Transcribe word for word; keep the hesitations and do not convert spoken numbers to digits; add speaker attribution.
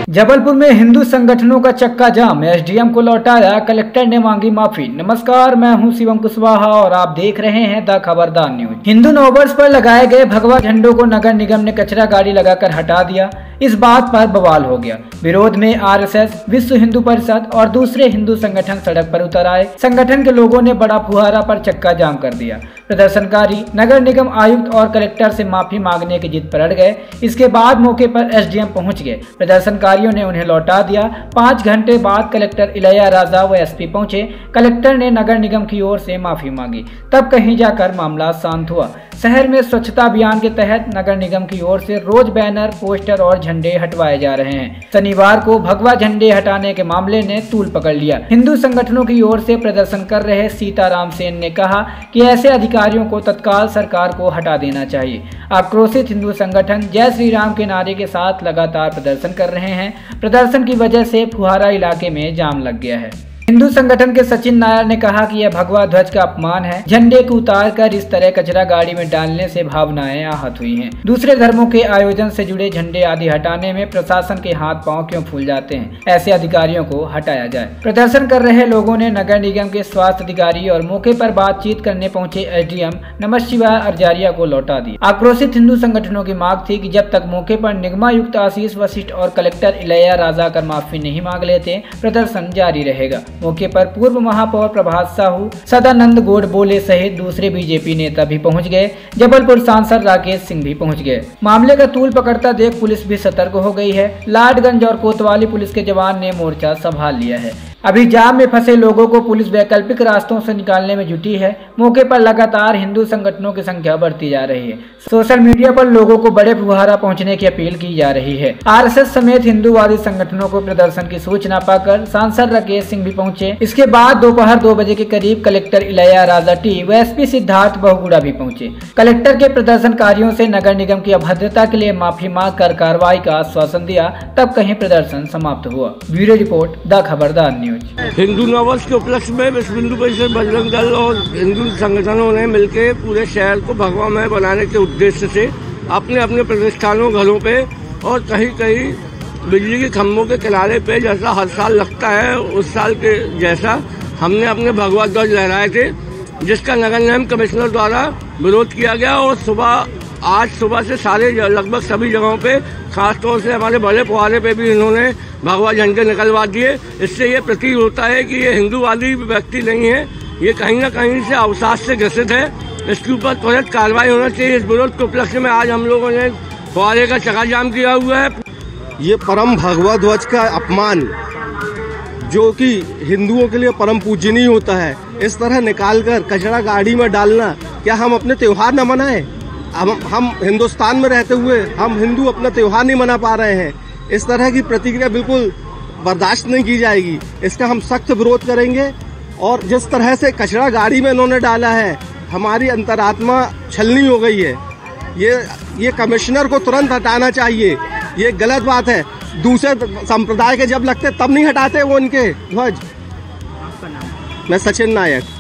Speaker 1: जबलपुर में हिंदू संगठनों का चक्का जाम, एसडीएम को लौटाया, कलेक्टर ने मांगी माफी। नमस्कार, मैं हूं शिवम कुशवाहा और आप देख रहे हैं द खबरदार न्यूज। हिंदू नववर्ष पर लगाए गए भगवा झंडों को नगर निगम ने कचरा गाड़ी लगाकर हटा दिया। इस बात पर बवाल हो गया। विरोध में आरएसएस, विश्व हिंदू परिषद और दूसरे हिंदू संगठन सड़क पर उतर आए। संगठन के लोगों ने बड़ा फुहारा पर चक्का जाम कर दिया। प्रदर्शनकारी नगर निगम आयुक्त और कलेक्टर से माफी मांगने की जिद पर अड़ गए। इसके बाद मौके पर एसडीएम पहुंच गए। प्रदर्शनकारियों ने उन्हें लौटा दिया। पाँच घंटे बाद कलेक्टर इलैयाराजा व एसपी पहुंचे। कलेक्टर ने नगर निगम की ओर से माफी मांगी, तब कहीं जाकर मामला शांत हुआ। शहर में स्वच्छता अभियान के तहत नगर निगम की ओर से रोज बैनर, पोस्टर और झंडे हटवाए जा रहे हैं। शनिवार को भगवा झंडे हटाने के मामले ने तूल पकड़ लिया। हिंदू संगठनों की ओर से प्रदर्शन कर रहे सीताराम सेन ने कहा कि ऐसे अधिकारियों को तत्काल सरकार को हटा देना चाहिए। आक्रोशित हिंदू संगठन जय श्री राम के नारे के साथ लगातार प्रदर्शन कर रहे हैं। प्रदर्शन की वजह से फुहारा इलाके में जाम लग गया है। हिंदू संगठन के सचिन नायर ने कहा कि यह भगवा ध्वज का अपमान है। झंडे को उतार कर इस तरह कचरा गाड़ी में डालने से भावनाएं आहत हुई हैं। दूसरे धर्मों के आयोजन से जुड़े झंडे आदि हटाने में प्रशासन के हाथ पांव क्यों फूल जाते हैं? ऐसे अधिकारियों को हटाया जाए। प्रदर्शन कर रहे लोगों ने नगर निगम के स्वास्थ्य अधिकारी और मौके पर बातचीत करने पहुंचे एसडीएम नमः शिवाय अर्जारिया को लौटा दी। आक्रोशित हिंदू संगठनों की मांग थी कि जब तक मौके पर निगमायुक्त आशीष वशिष्ठ और कलेक्टर इलैयाराजा कर माफी नहीं मांग लेते, प्रदर्शन जारी रहेगा। मौके पर पूर्व महापौर प्रभात साहू, सदानंद गोडबोले सहित दूसरे बीजेपी नेता भी पहुंच गए। जबलपुर सांसद राकेश सिंह भी पहुंच गए। मामले का तूल पकड़ता देख पुलिस भी सतर्क हो गई है। लाडगंज और कोतवाली पुलिस के जवान ने मोर्चा संभाल लिया है। अभी जाम में फंसे लोगों को पुलिस वैकल्पिक रास्तों से निकालने में जुटी है। मौके पर लगातार हिंदू संगठनों की संख्या बढ़ती जा रही है। सोशल मीडिया पर लोगों को बड़े फुहारा पहुंचने की अपील की जा रही है। आरएसएस समेत हिंदूवादी संगठनों को प्रदर्शन की सूचना पाकर सांसद राकेश सिंह भी पहुंचे। इसके बाद दोपहर दो बजे के करीब कलेक्टर इलैयाराजा टी व एसपी सिद्धार्थ बहुगुड़ा भी पहुंचे। कलेक्टर के प्रदर्शनकारियों से नगर निगम की अभद्रता के लिए माफी मांग कर कार्रवाई का आश्वासन दिया, तब कहीं प्रदर्शन समाप्त हुआ। Bureau report the Khabardar news.
Speaker 2: Hindu नववर्ष के उपलक्ष्य में विश्व हिंदू परिषद, बजरंग दल और हिंदू संगठनों ने मिलकर पूरे शहर को भगवामय बनाने के उद्देश्य से अपने अपने प्रतिष्ठानों, घरों पे और कहीं कहीं बिजली के खंभों के किनारे पे, जैसा हर साल लगता है उस साल के जैसा, हमने अपने भगवा ध्वज लहराए थे, जिसका नगर निगम कमिश्नर द्वारा विरोध किया गया। और सुबह आज सुबह से सारे लगभग सभी जगहों पे, खासतौर से हमारे बड़े फुहारे पे भी इन्होंने भगवा झंडे निकलवा दिए। इससे ये प्रतीत होता है कि ये हिंदूवादी व्यक्ति नहीं है, ये कहीं ना कहीं से अवसाद से ग्रसित है। इसके ऊपर त्वरित कार्रवाई होना चाहिए। इस विरोध के उपलक्ष्य में आज हम लोगों ने फुहारे का चक्का जाम किया हुआ है।
Speaker 3: ये परम भगवा ध्वज का अपमान, जो कि हिंदुओं के लिए परम पूजनीय होता है, इस तरह निकालकर कचरा गाड़ी में डालना, क्या हम अपने त्योहार न मनाएं? हम हम हिंदुस्तान में रहते हुए हम हिंदू अपना त्योहार नहीं मना पा रहे हैं। इस तरह की प्रतिक्रिया बिल्कुल बर्दाश्त नहीं की जाएगी। इसका हम सख्त विरोध करेंगे। और जिस तरह से कचरा गाड़ी में इन्होंने डाला है, हमारी अंतरात्मा छलनी हो गई है। ये ये कमिश्नर को तुरंत हटाना चाहिए। ये गलत बात है। दूसरे संप्रदाय के जब लगते तब नहीं हटाते वो इनके ध्वज। मैं सचिन नायक।